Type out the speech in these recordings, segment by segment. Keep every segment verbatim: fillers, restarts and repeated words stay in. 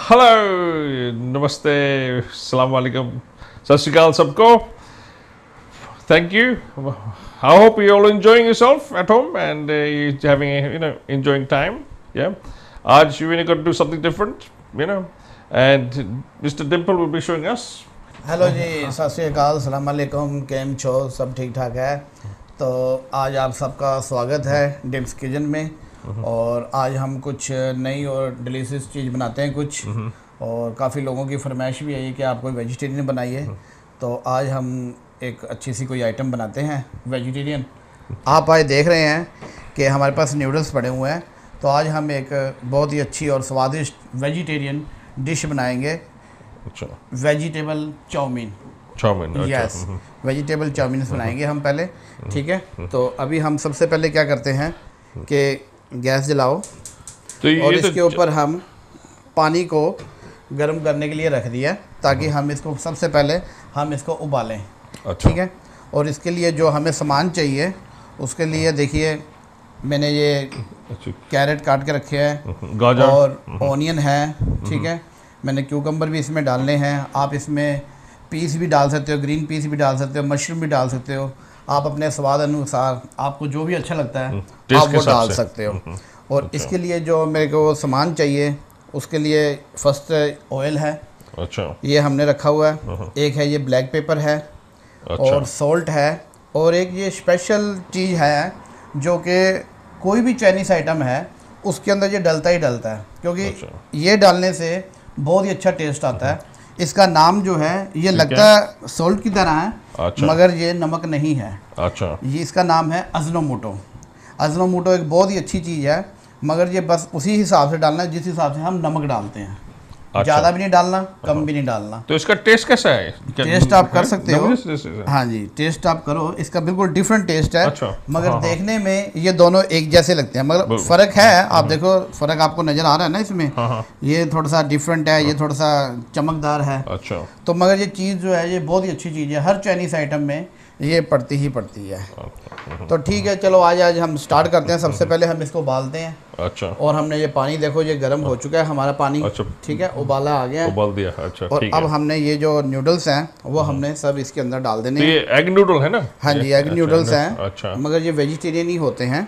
Hello, namaste, assalamu alaikum, sat sri akal sabko. Thank you. I hope you're all enjoying yourself at home and uh, you're having a, you know, enjoying time. Yeah. Aaj we're going to do something different, you know, and Mister Dimple will be showing us. Hello जी, सत श्री अकाल, सलाम अलैकुम, केम छो, सब ठीक ठाक है। तो आज आप सबका स्वागत है डिम्स किचन में। और आज हम कुछ नई और डिलीशियस चीज़ बनाते हैं कुछ, और काफ़ी लोगों की फरमाइश भी है कि आप कोई वेजिटेरियन बनाइए। तो आज हम एक अच्छी सी कोई आइटम बनाते हैं वेजिटेरियन। आप आज देख रहे हैं कि हमारे पास नूडल्स पड़े हुए हैं, तो आज हम एक बहुत ही अच्छी और स्वादिष्ट वेजिटेरियन डिश बनाएंगे। अच्छा, vegetable chow mein. Chow mein, yes, vegetable chow mein बनाएंगे हम पहले। ठीक है, तो अभी हम सबसे पहले क्या करते हैं कि गैस जलाओ, तो और ये इसके तो ऊपर हम पानी को गर्म करने के लिए रख दिया, ताकि हम इसको सबसे पहले हम इसको उबालें। अच्छा, ठीक है, और इसके लिए जो हमें सामान चाहिए उसके लिए देखिए, मैंने ये अच्छा, कैरेट काट के रखे हैं गाजर और ऑनियन है। ठीक है, मैंने क्यूकम्बर भी इसमें डालने हैं। आप इसमें पीस भी डाल सकते हो, ग्रीन पीस भी डाल सकते हो, मशरूम भी डाल सकते हो। आप अपने स्वाद अनुसार आपको जो भी अच्छा लगता है आप वो डाल सकते हो। और इसके लिए जो मेरे को सामान चाहिए उसके लिए फर्स्ट ऑयल है, अच्छा, ये हमने रखा हुआ है। एक है ये ब्लैक पेपर है, अच्छा, और सॉल्ट है, और एक ये स्पेशल चीज़ है जो कि कोई भी चाइनीज़ आइटम है उसके अंदर ये डलता ही डलता है, क्योंकि अच्छा। ये डालने से बहुत ही अच्छा टेस्ट आता है। इसका नाम जो है ये लगता है सॉल्ट की तरह है, अच्छा, मगर ये नमक नहीं है। अच्छा, ये इसका नाम है अजनोमोटो। अजनोमोटो एक बहुत ही अच्छी चीज़ है, मगर ये बस उसी हिसाब से डालना है जिस हिसाब से हम नमक डालते हैं। अच्छा। ज़्यादा भी नहीं डालना, कम भी नहीं डालना। तो इसका टेस्ट कैसा है? क्या- टेस्ट आप कर सकते हो। जबरदस्त टेस्ट है। हाँ जी, टेस्ट आप करो, इसका बिल्कुल डिफरेंट टेस्ट है। अच्छा, मगर हाँ, हाँ। देखने में ये दोनों एक जैसे लगते हैं, मगर बिल्कुल। फ़र्क है। आप देखो, फ़र्क आपको नज़र आ रहा है ना इसमें। हाँ, हाँ। ये थोड़ा सा डिफरेंट है, ये थोड़ा सा चमकदार है। अच्छा, तो मगर ये चीज़ जो है ये बहुत ही अच्छी चीज़ है, हर चाइनीज़ आइटम में ये पड़ती ही पड़ती है। तो ठीक है, चलो आज आज हम स्टार्ट करते हैं। सबसे पहले हम इसको उबालते हैं। अच्छा, और हमने ये पानी देखो, ये गर्म हो चुका है हमारा पानी। अच्छा। ठीक है, उबाला आ गया है। उबाल दिया, अच्छा, और ठीक अब है। हमने ये जो नूडल्स हैं वो हमने सब इसके अंदर डाल देने तो हैं। ये एग नूडल है ना? हाँ जी, ये- एग अच्छा, नूडल्स हैं, अच्छा, मगर ये वेजिटेरियन ही होते हैं,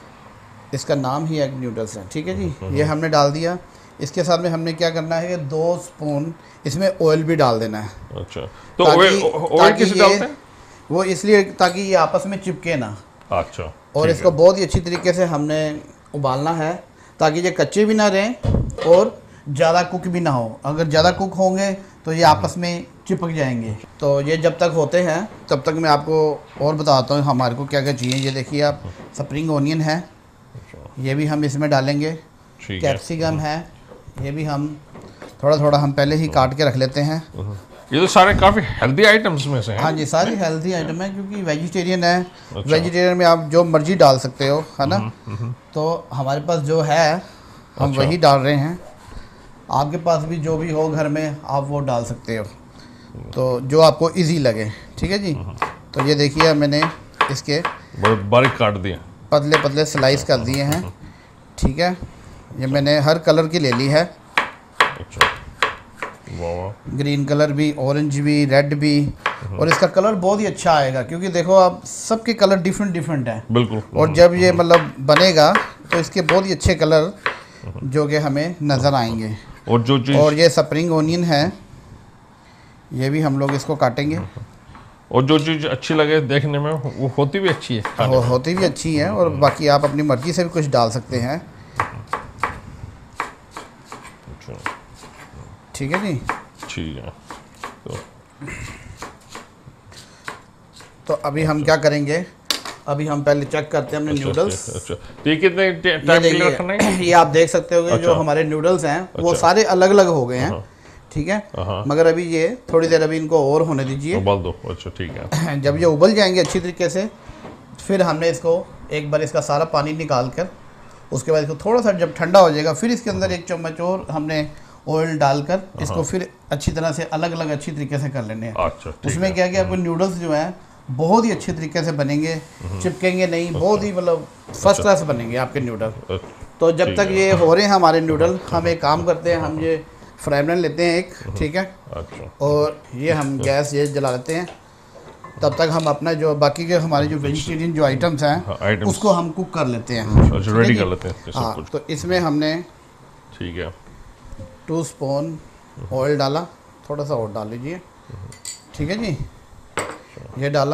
इसका नाम ही एग नूडल्स है। ठीक है जी, ये हमने डाल दिया। इसके साथ में हमने क्या करना है कि दो स्पून इसमें ऑयल भी डाल देना है। अच्छा। तो ताकि- ऑयल ऑयल ताकि किसे ये- डालते हैं? वो इसलिए ताकि ये आपस में चिपके ना, अच्छा, और ठीक इसको है। बहुत ही अच्छी तरीके से हमने उबालना है, ताकि ये कच्चे भी ना रहें और ज़्यादा कुक भी ना हो। अगर ज़्यादा कुक होंगे तो ये आपस में चिपक जाएंगे। तो ये जब तक होते हैं तब तक मैं आपको और बताता हूँ हमारे को क्या क्या चाहिए। ये देखिए आप, स्प्रिंग ऑनियन है, ये भी हम इसमें डालेंगे। ठीक है। कैप्सिकम है, ये भी हम थोड़ा थोड़ा हम पहले ही काट के रख लेते हैं। ये तो सारे काफी हेल्दी आइटम्स में से हैं। हाँ जी, सारी हेल्थी आइटम है, क्योंकि वेजिटेरियन है। वेजिटेरियन में आप जो मर्जी डाल सकते हो, है ना। तो हमारे पास जो है हम अच्छा। वही डाल रहे हैं। आपके पास भी जो भी हो घर में आप वो डाल सकते हो, तो जो आपको इजी लगे। ठीक है जी। तो ये देखिए मैंने इसके बहुत बारीक काट दिए। पतले पतले स्लाइस कर दिए हैं। ठीक है, ये मैंने हर कलर की ले ली है, अच्छा, वाह वाह, ग्रीन कलर भी, ऑरेंज भी, रेड भी। और इसका कलर बहुत ही अच्छा आएगा, क्योंकि देखो आप सबके कलर डिफरेंट डिफरेंट हैं। बिल्कुल। और जब ये मतलब बनेगा तो इसके बहुत ही अच्छे कलर जो कि हमें नज़र आएंगे। और जो चीज और ये स्प्रिंग ओनियन है, ये भी हम लोग इसको काटेंगे। और जो चीज अच्छी लगे देखने में वो होती भी अच्छी है खाने वो में। होती भी अच्छी है, और बाकी आप अपनी मर्ज़ी से भी कुछ डाल सकते हैं। अच्छा, ठीक है जी। ठीक है। तो तो अभी हम क्या करेंगे, अभी हम पहले चेक करते हैं अपने अच्छा, नूडल्स। अच्छा, तो ये कितने ये टाइम के लिए रखना है? देखिए, ये आप देख सकते हो कि जो अच्छा। हमारे नूडल्स हैं वो अच्छा। सारे अलग अलग हो गए हैं। हाँ। ठीक है, हाँ। मगर अभी ये थोड़ी देर अभी इनको और होने दीजिए। उबाल दो। अच्छा, ठीक है। जब ये उबल जाएंगे अच्छी तरीके से, फिर हमने इसको एक बार इसका सारा पानी निकाल कर, उसके बाद इसको थोड़ा सा जब ठंडा हो जाएगा, फिर इसके अंदर एक चम्मच और हमने ऑयल डालकर इसको फिर अच्छी तरह से अलग अलग अच्छी तरीके से कर लेने हैं। अच्छा, ठीक उसमें है। क्या क्या आपको नूडल्स जो हैं बहुत ही अच्छे तरीके से बनेंगे, चिपकेंगे नहीं, बहुत ही मतलब फर्स्ट क्लास बनेंगे आपके नूडल। अच्छा, तो जब ठीक तक है। ये हो रहे हैं हमारे नूडल, हम एक काम करते हैं, हम ये فرائی پین لیتے ہیں ایک, ٹھیک ہے, اچھا, اور یہ ہم گیس یہ جلا لیتے ہیں. تب تک ہم اپنا جو باقی کے ہمارے جو ویجیٹیرین جو آئٹمس ہیں اس کو ہم کوک کر لیتے ہیں. اچھا, ریڈی کر لیتے ہیں ہاں, تو اس میں ہم نے ٹھیک ہے ٹو اسپون آئل ڈالا, تھوڑا سا اور ڈال لیجیے, ٹھیک ہے جی, یہ ڈالا.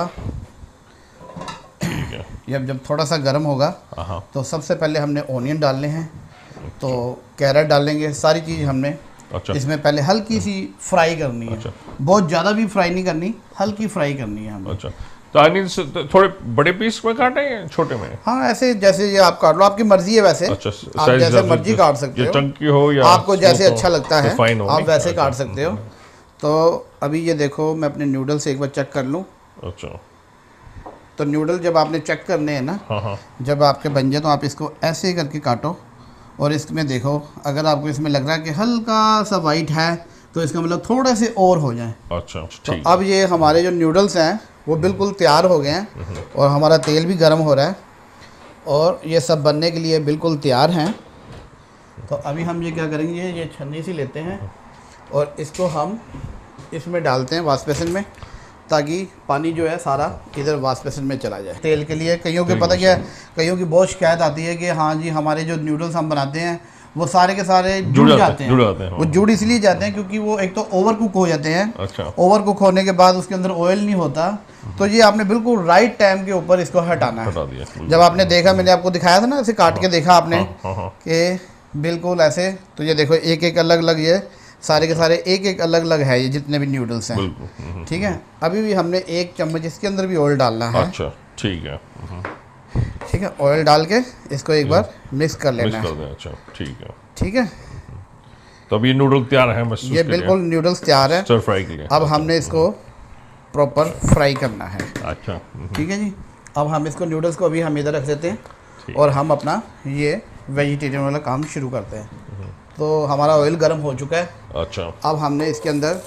یہ جب تھوڑا سا گرم ہوگا تو سب سے پہلے ہم نے اونین ڈالنے ہیں, تو کیرٹ ڈالیں گے. ساری چیز ہم نے اس میں پہلے ہلکی سی فرائی کرنی ہے, بہت زیادہ بھی فرائی نہیں کرنی, ہلکی فرائی کرنی ہے ہمیں. اچھا, تو آنین تھوڑے بڑے پیس میں کاٹیں یا چھوٹے میں؟ ہاں, ایسے جیسے یہ آپ کاٹ لو, آپ کی مرضی ہے ویسے, آپ جیسے مرضی کاٹ سکتے ہو, آپ کو جیسے اچھا لگتا ہے آپ ویسے کاٹ سکتے ہو. تو ابھی یہ دیکھو میں اپنے نیوڈل ایک بار چیک کر لوں. اچھا, تو نیوڈل جب آپ نے چیک کرنے ہیں نا, جب آپ کے بن جائے تو آپ اس کو ایسے کر کے کاٹو, اور اس میں دیکھو اگر آپ کو اس میں لگ رہا ہے کہ ہلکا سا وائٹ ہے تو اس کا مطلب تھوڑے سے اور ہو جائیں. اچھا, تو اب یہ ہمارے جو نیوڈلس ہیں وہ بالکل تیار ہو گئے ہیں, اور ہمارا تیل بھی گرم ہو رہا ہے, اور یہ سب بننے کے لیے بالکل تیار ہیں. تو ابھی ہم یہ کیا کریں گے, یہ چھنی سی لیتے ہیں اور اس کو ہم اس میں ڈالتے ہیں واش بیسن میں, تاکہ پانی جو ہے سارا ادھر واش بیسن میں چلا جائے. تیل کے لیے کئیوں کے پتہ کیا ہے, کئیوں کی بہت شکایت آتی ہے کہ ہاں جی ہمارے جو نیوڈلس ہم بناتے ہیں وہ سارے کے سارے جڑ جاتے ہیں. وہ جڑ اس لیے جاتے ہیں کیونکہ وہ ایک تو اوور کوک ہو جاتے ہیں, اوور کوک ہونے کے بعد اس کے اندر آئل نہیں ہوتا. تو یہ آپ نے بالکل رائٹ ٹائم کے اوپر اس کو ہٹانا ہے. جب آپ نے دیکھا, میں نے آپ کو دکھایا تھا نا, ایسے کاٹ کے دیکھا آپ نے کہ بالکل ایسے, تو یہ دیکھو ایک ایک الگ الگ, یہ سارے کے سارے ایک ایک الگ الگ ہے یہ جتنے بھی نیوڈلس ہیں, ٹھیک ہے. ابھی بھی ہم نے ایک چمچ اس کے اندر بھی آئل ڈالنا ہے. اچھا, ٹھیک ہے, ٹھیک ہے, آئل ڈال کے اس کو ایک بار مکس کر لینا ہے. اچھا, ٹھیک ہے, ٹھیک ہے. تو اب یہ نوڈل تیار ہے, بس یہ بالکل نیوڈلس تیار ہے سٹر فرائی کے لیے. اب ہم نے اس کو پراپر فرائی کرنا ہے. اچھا, ٹھیک ہے جی. اب ہم اس کو نیوڈلس کو ابھی ہم ادھر رکھ دیتے ہیں اور ہم اپنا یہ ویجیٹیرین والا کام شروع کرتے ہیں. تو ہمارا آئل گرم ہو چکا ہے. اچھا, اب ہم نے اس کے اندر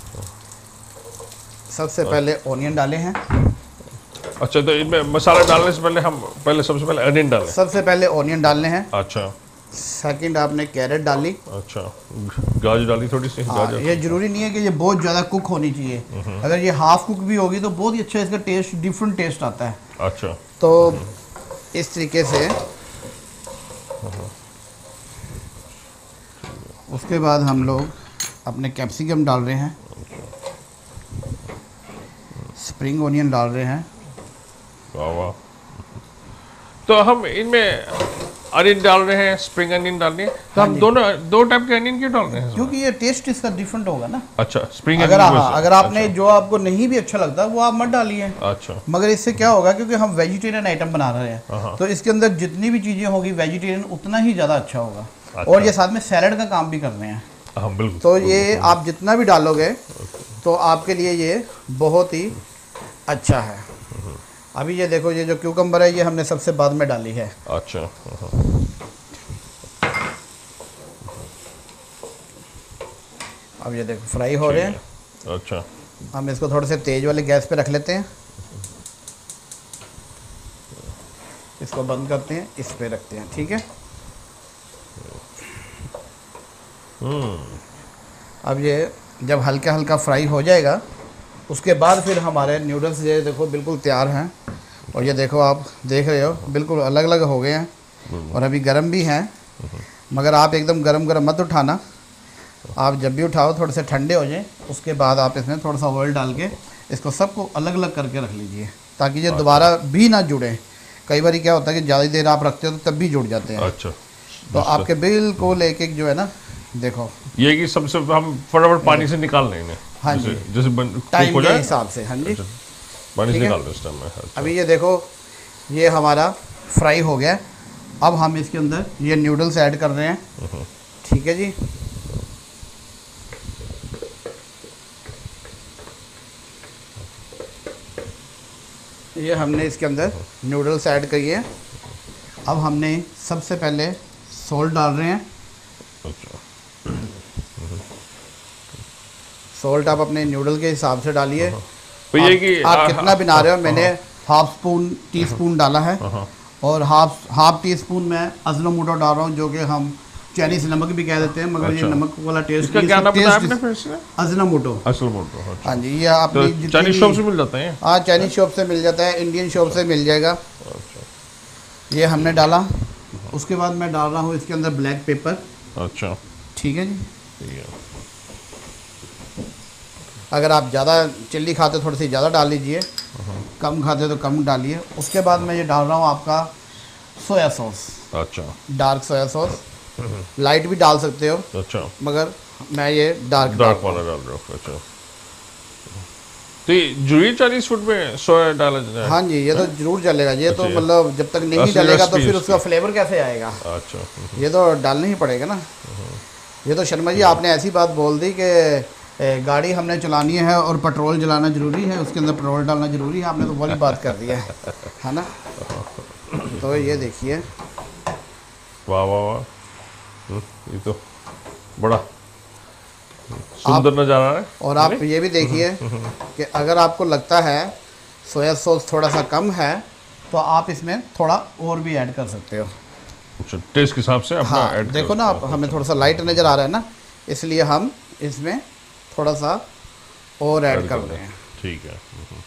سب سے پہلے اونین ڈالے ہیں. اچھا, تو ان میں مسالہ ڈالنے سے پہلے ہم پہلے سب سے پہلے انین ڈالیں. سب سے پہلے اونین ڈالنے ہیں. اچھا. سیکنڈ آپ نے کیرٹ ڈالی. اچھا, گاجر ڈالی تھوڑی سی. گاجر یہ ضروری نہیں ہے کہ یہ بہت زیادہ کوک ہونی چاہیے, اگر یہ ہاف کوک بھی ہوگی تو بہت ہی اچھا اس کا ٹیسٹ, ڈفرنٹ ٹیسٹ آتا ہے. اچھا, تو اس طریقے سے اس کے بعد ہم لوگ اپنے کیپسیکم ڈال رہے ہیں, اسپرنگ اونین ڈال رہے ہیں. واہ واہ. تو ہم ان میں انین ڈال رہے ہیں, اسپرنگ انین ڈال رہے ہیں, تو ہم دونوں دو ٹائپ کے انین کیوں ڈال رہے ہیں؟ کیونکہ یہ ٹیسٹ اس کا ڈفرنٹ ہوگا نا. اچھا, اسپرنگ اگر اگر آپ نے جو آپ کو نہیں بھی اچھا لگتا وہ آپ مت ڈالیے. اچھا, مگر اس سے کیا ہوگا, کیونکہ ہم ویجیٹیرین آئٹم بنا رہے ہیں تو اس کے اندر جتنی بھی چیزیں ہوگی ویجیٹیرین اتنا ہی زیادہ اچھا ہوگا. اور یہ ساتھ میں سیلڈ کا کام بھی کر رہے ہیں. ہاں بالکل. تو یہ آپ جتنا بھی ڈالو گے تو آپ کے لیے یہ بہت ہی اچھا ہے. ابھی یہ دیکھو, یہ جو کیوکمبر ہے یہ ہم نے سب سے بعد میں ڈالی ہے. اچھا, اب یہ دیکھو فرائی ہو رہے ہیں. اچھا, ہم اس کو تھوڑے سے تیز والے گیس پہ رکھ لیتے ہیں, اس کو بند کرتے ہیں, اس پہ رکھتے ہیں. ٹھیک ہے. اب یہ جب ہلکا ہلکا فرائی ہو جائے گا اس کے بعد پھر ہمارے نیوڈلس یہ دیکھو بالکل تیار ہیں. اور یہ دیکھو آپ دیکھ رہے ہو بالکل الگ الگ ہو گئے ہیں اور ابھی گرم بھی ہیں. مگر آپ ایک دم گرم گرم مت اٹھانا, آپ جب بھی اٹھاؤ تھوڑے سے ٹھنڈے ہو جائیں, اس کے بعد آپ اس میں تھوڑا سا آئل ڈال کے اس کو سب کو الگ الگ کر کے رکھ لیجئے تاکہ یہ دوبارہ بھی نہ جڑیں. کئی بار کیا ہوتا ہے کہ زیادہ دیر آپ رکھتے ہو تو تب بھی جڑ جاتے ہیں. اچھا, تو آپ کے بالکل ایک ایک جو ہے نا, دیکھو یہ کہ سب سے ہم فٹافٹ پانی سے نکال لیں گے. ہاں جی, جیسے ٹائم کے حساب سے. ہاں جی, پانی سے نکال لیں اس ٹائم میں. ابھی یہ دیکھو یہ ہمارا فرائی ہو گیا. اب ہم اس کے اندر یہ نیوڈلس ایڈ کر رہے ہیں. ٹھیک ہے جی. یہ ہم نے اس کے اندر نیوڈلس ایڈ کریے. اب ہم نے سب سے پہلے سالٹ ڈال رہے ہیں. سالٹ آپ اپنے نیوڈل کے حساب سے ڈالیے. آپ کتنا بنا رہے ہو, میں نے ہاف اسپون ٹی اسپون ڈالا ہے, اور ہاف ہاف ٹی اسپون میں اجنوموٹو ڈال رہا ہوں جو کہ ہم चाइनीज नमक भी कह देते हैं, मगर ये नमक वाला टेस्ट इसका क्या नाम बताया आपने फिर से? अजिनोमोटो। अजिनोमोटो, हाँ जी, ये अपनी चाइनीज शॉप से मिल जाता है। हाँ, चाइनीज शॉप से मिल जाता है, इंडियन शॉप से मिल जाएगा। ये हमने डाला, उसके बाद मैं डाल रहा हूँ इसके अंदर ब्लैक पेपर। अच्छा, ठीक है जी। ठीक है। अगर आप ज़्यादा चिल्ली खाते थोड़ी सी ज़्यादा डाल लीजिए, कम खाते तो कम डालिए। उसके बाद मैं ये डाल रहा हूँ आपका सोया सॉस। अच्छा, डार्क सोया सॉस, लाइट भी डाल सकते हो। अच्छा, मगर मैं ये डार्क डार्क वाला डाल रहा हूँ। अच्छा, तो ये जरूरी चाइनीज फूड में सोया डाला जाए? हाँ जी, ये तो जरूर चलेगा। ये तो अच्छा, मतलब जब तक नहीं डलेगा तो फिर उसका फ्लेवर कैसे आएगा? अच्छा, ये तो डालना ही पड़ेगा ना। ये तो शर्मा जी आपने ऐसी बात बोल दी कि गाड़ी हमने चलानी है और पेट्रोल जलाना ज़रूरी है, उसके अंदर पेट्रोल डालना ज़रूरी है। आपने तो वही बात कर दिया है, है ना। तो ये देखिए, वाह वाह वाह, ये तो बड़ा सुंदर नज़ारा है। और आप ये भी देखिए कि अगर आपको लगता है सोया सॉस थोड़ा सा कम है तो आप इसमें थोड़ा और भी ऐड कर सकते हो। अच्छा, टेस्ट के हिसाब से अपना हाँ, ऐड देखो ना, आप हमें थोड़ा सा लाइट नज़र आ रहा है ना, इसलिए हम इसमें थोड़ा सा और ऐड कर रहे हैं। ठीक है।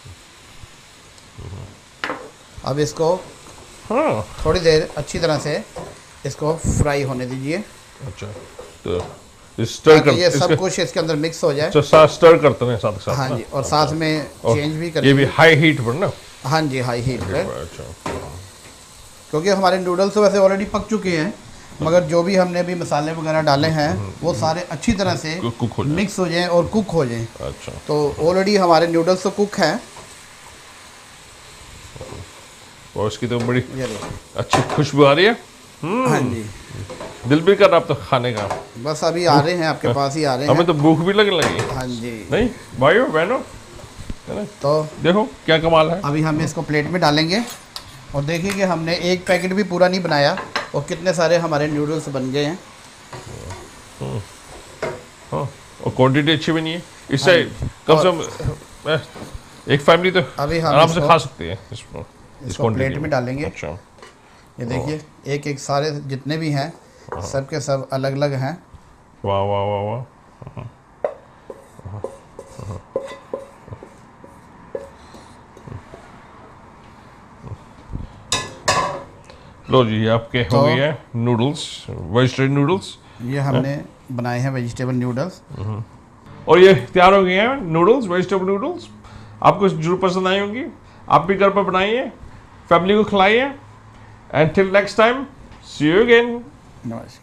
अब इसको हाँ, थोड़ी देर अच्छी तरह से इसको फ्राई होने दीजिए। अच्छा, तो स्टर कर, ये सब कुछ इसके अंदर मिक्स हो जाए। अच्छा, साथ स्टर करते हैं साथ साथ। हाँ जी, और साथ में चेंज भी कर, ये भी हाई हीट पर ना? हाँ जी, हाई हीट पे। अच्छा, क्योंकि हमारे नूडल्स तो वैसे ऑलरेडी पक चुके हैं, मगर जो भी हमने भी मसाले वगैरह डाले हैं वो सारे अच्छी तरह से कुक हो जाए, मिक्स हो जाएं और कुक हो जाएं। अच्छा, तो ऑलरेडी हमारे नूडल्स तो कुक हैं। और इसकी तो बड़ी ये देखिए, अच्छी खुशबू आ रही है। हाँ जी, दिल भी कर रहा अब तो खाने का। बस अभी आ रहे हैं, आपके पास ही आ रहे हैं। हमें तो भूख भी लगने लगी। हाँ जी, नहीं भाइयों बहनों, तो देखो क्या कमाल है। अभी हम इसको प्लेट में डालेंगे और देखिए कि हमने एक पैकेट भी पूरा नहीं बनाया और कितने सारे हमारे नूडल्स बन गए हैं। हाँ, और क्वांटिटी अच्छी बनी है। इससे कम से कम एक फैमिली तो अभी हम आराम से खा सकती है इसको। इसको प्लेट में डालेंगे। अच्छा, ये देखिए, एक एक सारे जितने भी हैं सब के सब अलग अलग हैं। वाह वाह वाह वाह। लो जी, आपके तो हो गए हैं नूडल्स, वेजिटेरियन नूडल्स। ये हमने बनाए हैं वेजिटेबल नूडल्स। और ये तैयार हो गए हैं नूडल्स, वेजिटेबल नूडल्स। आपको जरूर पसंद आई होंगी। आप भी घर पर बनाइए, फैमिली को खिलाइए। And till next time, see you again. नमस्कार।